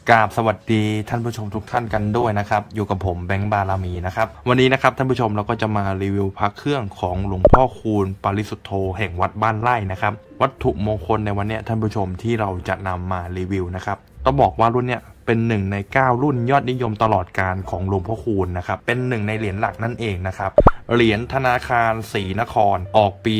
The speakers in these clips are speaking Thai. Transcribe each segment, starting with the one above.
กราบสวัสดีท่านผู้ชมทุกท่านกันด้วยนะครับอยู่กับผมแบงค์บารมีนะครับวันนี้นะครับท่านผู้ชมเราก็จะมารีวิวพระเครื่องของหลวงพ่อคูณปริสุทธโธแห่งวัดบ้านไร่นะครับวัตถุมงคลในวันนี้ท่านผู้ชมที่เราจะนำมารีวิวนะครับต้องบอกว่ารุ่นเนี้ยเป็น1 ใน 9รุ่นยอดนิยมตลอดกาลของหลวงพ่อคูณนะครับเป็น1 ในเหรียญหลักนั่นเองนะครับเหรียญธนาคารศรีนครออกปี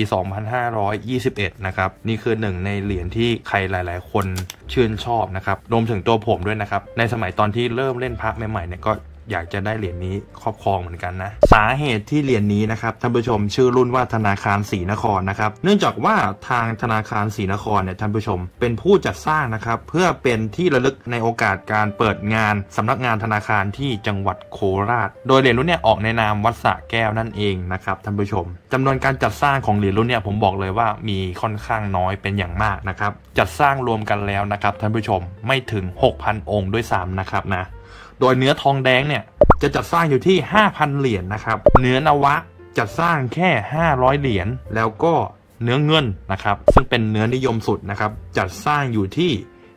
2521 นะครับนี่คือ1 ในเหรียญที่ใครหลายๆคนชื่นชอบนะครับรวมถึงตัวผมด้วยนะครับในสมัยตอนที่เริ่มเล่นพระใหม่ๆเนี่ยก็อยากจะได้เหรียญนี้ครอบครองเหมือนกันนะสาเหตุที่เหรียญนี้นะครับท่านผู้ชมชื่อรุ่นว่าธนาคารศรีนครนะครับเนื่องจากว่าทางธนาคารศรีนครเนี่ยท่านผู้ชมเป็นผู้จัดสร้างนะครับเพื่อเป็นที่ระลึกในโอกาสการเปิดงานสำนักงานธนาคารที่จังหวัดโคราชโดยเหรียญรุ่นเนี่ยออกในนามวัดสระแก้วนั่นเองนะครับท่านผู้ชมจำนวนการจัดสร้างของเหรียญรุ่นเนี่ยผมบอกเลยว่ามีค่อนข้างน้อยเป็นอย่างมากนะครับจัดสร้างรวมกันแล้วนะครับท่านผู้ชมไม่ถึง 6,000 องค์ด้วยซ้ำนะครับนะโดยเนื้อทองแดงเนี่ยจะจัดสร้างอยู่ที่ 5,000 เหรียญนะครับเนื้อนวะจัดสร้างแค่500เหรียญแล้วก็เนื้อเงินนะครับซึ่งเป็นเนื้อนิยมสุดนะครับจัดสร้างอยู่ที่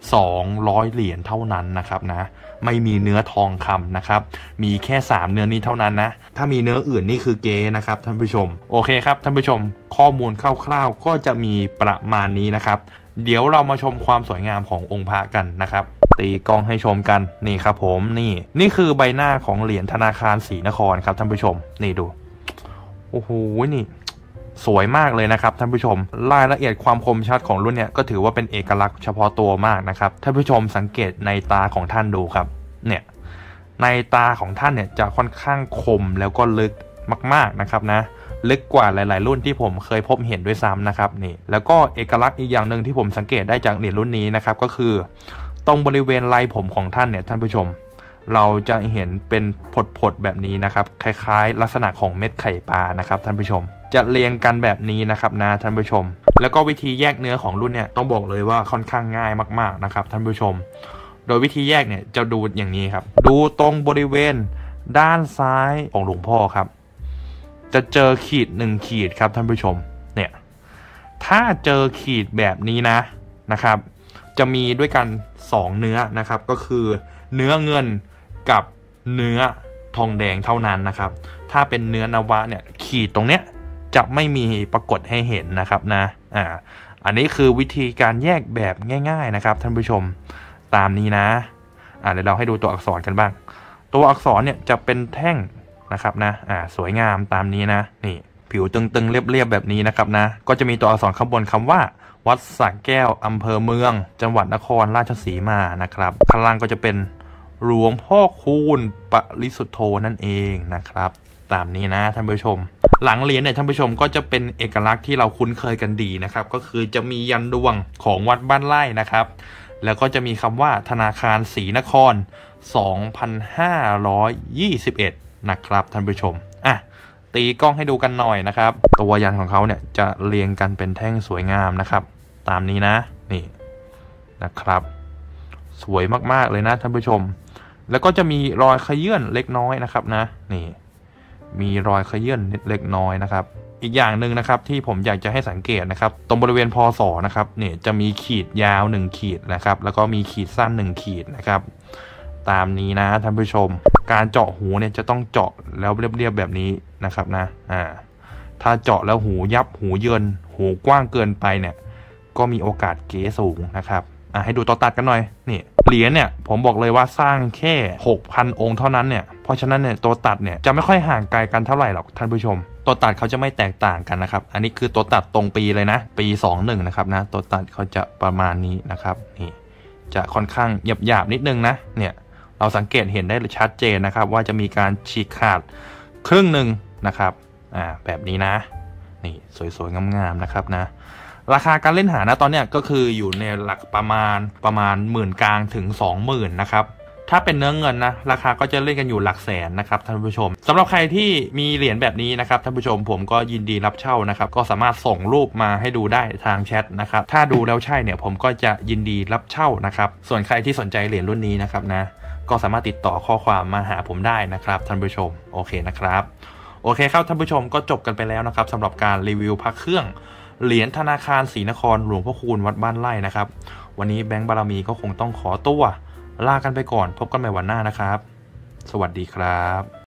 200เหรียญเท่านั้นนะครับนะไม่มีเนื้อทองคำนะครับมีแค่3เนื้อนี้เท่านั้นนะถ้ามีเนื้ออื่นนี่คือเก๊นะครับท่านผู้ชมโอเคครับท่านผู้ชมข้อมูลคร่าวๆก็จะมีประมาณนี้นะครับเดี๋ยวเรามาชมความสวยงามขององค์พระกันนะครับตีกล้องให้ชมกันนี่ครับผมนี่คือใบหน้าของเหรียญธนาคารศรีนครครับท่านผู้ชมนี่ดูโอ้โหนี่สวยมากเลยนะครับท่านผู้ชมรายละเอียดความคมชัดของรุ่นเนี่ยก็ถือว่าเป็นเอกลักษณ์เฉพาะตัวมากนะครับท่านผู้ชมสังเกตในตาของท่านดูครับเนี่ยในตาของท่านเนี่ยจะค่อนข้างคมแล้วก็ลึกมากๆนะครับนะลึกกว่าหลายๆรุ่นที่ผมเคยพบเห็นด้วยซ้ำนะครับนี่แล้วก็เอกลักษณ์อีกอย่างหนึ่งที่ผมสังเกตได้จากเหรียญรุ่นนี้นะครับก็คือตรงบริเวณไหล่ผมของท่านเนี่ยท่านผู้ชมเราจะเห็นเป็นผดแบบนี้นะครับคล้ายๆลักษณะของเม็ดไข่ปลานะครับท่านผู้ชมจะเรียงกันแบบนี้นะครับนะท่านผู้ชมแล้วก็วิธีแยกเนื้อของรุ่นเนี่ยต้องบอกเลยว่าค่อนข้างง่ายมากๆนะครับท่านผู้ชมโดยวิธีแยกเนี่ยจะดูอย่างนี้ครับดูตรงบริเวณด้านซ้ายของหลวงพ่อครับจะเจอขีด1ขีดครับท่านผู้ชมเนี่ยถ้าเจอขีดแบบนี้นะครับจะมีด้วยกัน2เนื้อนะครับก็คือเนื้อเงินกับเนื้อทองแดงเท่านั้นนะครับถ้าเป็นเนื้อนวะเนี่ยขีดตรงเนี้ยจะไม่มีปรากฏให้เห็นนะครับนะอันนี้คือวิธีการแยกแบบง่ายๆนะครับท่านผู้ชมตามนี้นะเดี๋ยวเราให้ดูตัวอักษรกันบ้างตัวอักษรเนี่ยจะเป็นแท่งนะครับนะสวยงามตามนี้นะนี่ผิวตึงๆเรียบๆแบบนี้นะครับนะก็จะมีตัวอักษรข้างบนคำว่าวัดสระแก้วอำเภอเมืองจังหวัดนครราชสีมานะครับข้างล่างก็จะเป็นหลวงพ่อคูณปริสุทธโธนั่นเองนะครับตามนี้นะท่านผู้ชมหลังเหรียญเนี่ยท่านผู้ชมก็จะเป็นเอกลักษณ์ที่เราคุ้นเคยกันดีนะครับก็คือจะมียันดวงของวัดบ้านไร่นะครับแล้วก็จะมีคำว่าธนาคารศรีนคร 2521 นะครับท่านผู้ชมตีกล้องให้ดูกันหน่อยนะครับตัวยันของเขาเนี่ยจะเรียงกันเป็นแท่งสวยงามนะครับตามนี้นะนี่นะครับสวยมากๆเลยนะท่านผู้ชมแล้วก็จะมีรอยขยื่นเล็กน้อยนะครับนะนี่มีรอยขยื่นเล็กน้อยนะครับอีกอย่างหนึ่งนะครับที่ผมอยากจะให้สังเกตนะครับตรงบริเวณพศนะครับเนี่ยจะมีขีดยาว1ขีดนะครับแล้วก็มีขีดสั้น1ขีดนะครับตามนี้นะท่านผู้ชมการเจาะหูเนี่ยจะต้องเจาะแล้วเรียบๆแบบนี้นะครับนะถ้าเจาะแล้วหูยับหูเยินหูกว้างเกินไปเนี่ยก็มีโอกาสเก๋สูงนะครับให้ดูตัวตัดกันหน่อยนี่เหรียญเนี่ยผมบอกเลยว่าสร้างแค่ 6,000 องค์เท่านั้นเนี่ยเพราะฉะนั้นเนี่ยตัวตัดเนี่ยจะไม่ค่อยห่างไกลกันเท่าไหร่หรอกท่านผู้ชมตัวตัดเขาจะไม่แตกต่างกันนะครับอันนี้คือตัวตัดตรงปีเลยนะปี21นะครับนะตัวตัดเขาจะประมาณนี้นะครับนี่จะค่อนข้างหยาบๆนิดนึงนะเนี่ยเราสังเกตเห็นได้ชัดเจนนะครับว่าจะมีการฉีกขาดครึ่งหนึ่งนะครับแบบนี้นะนี่สวยๆงามๆนะครับนะราคาการเล่นหานะตอนเนี้ยก็คืออยู่ในหลักประมาณหมื่นกลางถึง 20,000 นะครับถ้าเป็นเนื้อเงินนะราคาก็จะเล่นกันอยู่หลักแสนนะครับท่านผู้ชมสำหรับใครที่มีเหรียญแบบนี้นะครับท่านผู้ชมผมก็ยินดีรับเช่านะครับก็สามารถส่งรูปมาให้ดูได้ทางแชทนะครับถ้าดูแล้วใช่เนี่ยผมก็จะยินดีรับเช่านะครับส่วนใครที่สนใจเหรียญรุ่นนี้นะครับนะก็สามารถติดต่อข้อความมาหาผมได้นะครับท่านผู้ชมโอเคนะครับโอเคครับท่านผู้ชมก็จบกันไปแล้วนะครับสำหรับการรีวิวพระเครื่องเหรียญธนาคารศรีนครหลวงพ่อคูณวัดบ้านไร่นะครับวันนี้แบงค์บารมีก็คงต้องขอตัวลากันไปก่อนพบกันใหม่วันหน้านะครับสวัสดีครับ